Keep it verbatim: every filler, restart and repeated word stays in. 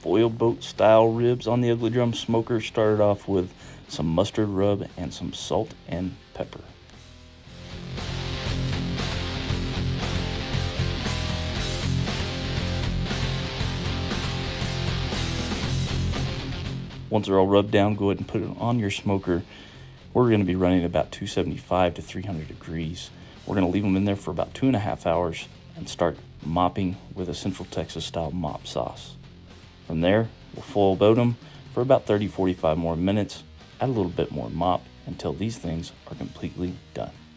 foil boat style ribs on the Ugly Drum smoker. Started off with some mustard rub and some salt and pepper. Once they're all rubbed down, go ahead and put it on your smoker. We're going to be running about two seventy-five to three hundred degrees. We're going to leave them in there for about two and a half hours and start mopping with a Central Texas style mop sauce. From there, we'll foil boat them for about thirty to forty-five more minutes, add a little bit more mop until these things are completely done.